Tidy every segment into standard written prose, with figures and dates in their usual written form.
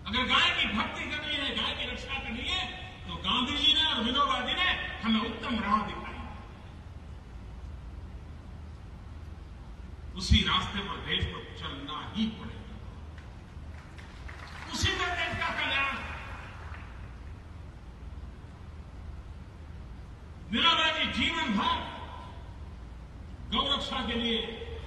अगर गाय की भक्ति करनी है, गाय की रक्षा करनी है, तो गांधी जी ने और विनोबा जी ने हमें उत्तम राह दिखाई। उसी रास्ते पर देश को चलना ही पड़ेगा, उसी में देश का कल्याण। विनोबा जी जीवन भर गौ रक्षा के लिए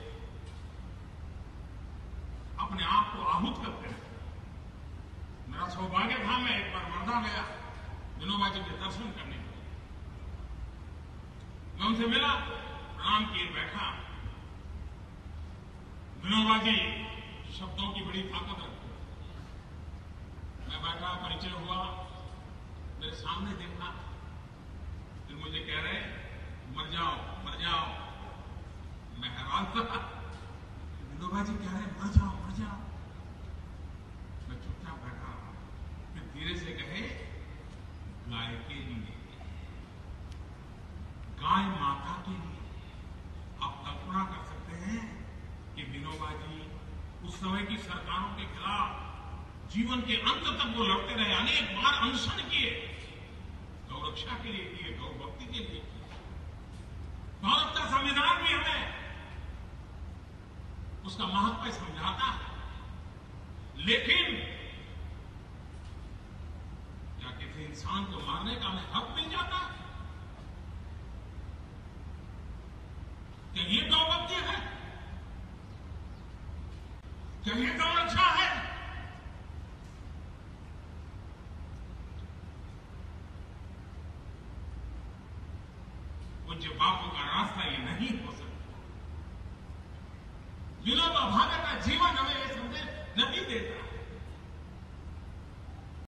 अपने आप को आहूत करते हैं। मेरा सौभाग्य था, मैं एक बार वर्धा गया विनोबा जी के दर्शन करने के लिए। मैं उनसे मिला, प्रणाम किए, बैठा। विनोबा जी शब्दों की बड़ी ताकत रखते हैं। मैं बैठा, परिचय हुआ, मेरे सामने देखा, फिर मुझे कह रहे मर जाओ मर जाओ। मैं हैरान था, विनोबा जी कह रहे मर जाओ मर जाओ। मैं चुपचाप बैठा, फिर धीरे से कहे गाय के लिए, गाय माता के लिए। आप कल्पना कर सकते हैं कि विनोबा जी उस समय की सरकारों के खिलाफ जीवन के अंत तक वो लड़ते रहे, अनेक बार अनशन किए, गौ रक्षा के लिए किए, गौ भक्ति के लिए किए। भारत का संविधान भी हमें उसका महत्व समझाता है, लेकिन क्या किसी इंसान को मारने का हमें हक मिल जाता है? क्या ये गौ भक्ति है? क्या ये गौ रक्षा है? पूज्य बापू का रास्ता